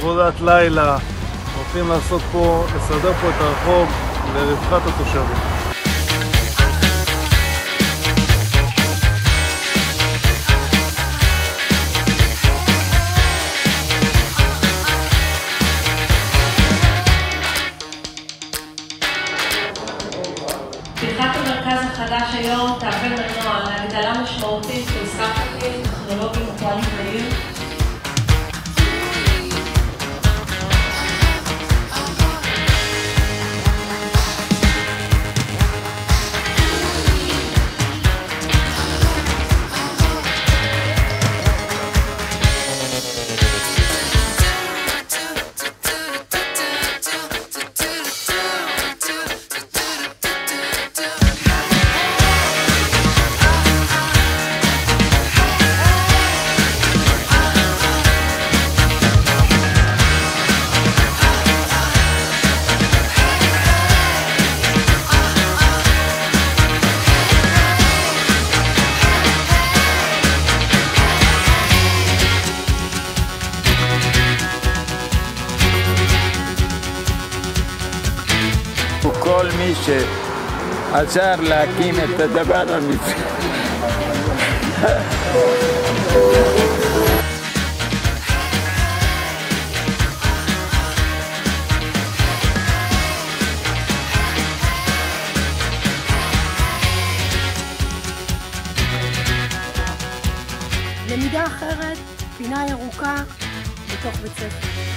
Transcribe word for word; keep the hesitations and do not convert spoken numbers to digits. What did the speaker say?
עבודת לילה, הולכים לעשות פה, לסדר פה את הרחוב לרווחת התושבים. פתיחת המרכז החדש היום תהווה מנוע להגדלה משמעותית של סטארט-אפים טכנולוגיים ופועלים בעיר. כל מי שעזר להקים את הדבר הנפלא. למידה אחרת, פינה ירוקה בתוך בית ספר.